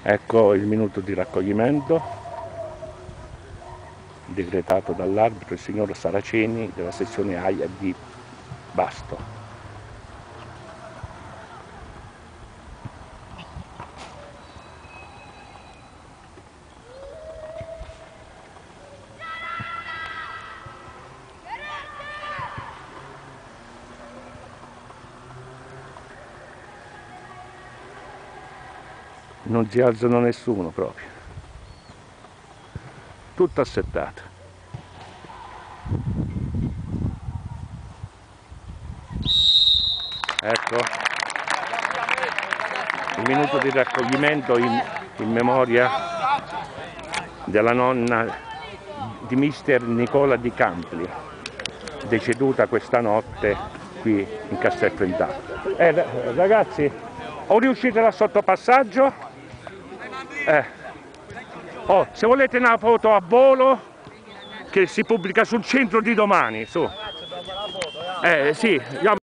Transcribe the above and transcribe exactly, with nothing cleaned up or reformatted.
Ecco il minuto di raccoglimento decretato dall'arbitro il signor Saraceni della sezione AIA di Basto. Non si alzano nessuno proprio, tutto assettato. Ecco il minuto di raccoglimento in, in memoria della nonna di mister Nicola Di Campli, deceduta questa notte qui in Castelfrentano. Eh, ragazzi, o riuscite da sottopasso? Eh. Oh, se volete una foto a volo che si pubblica sul centro di domani, su. Eh sì,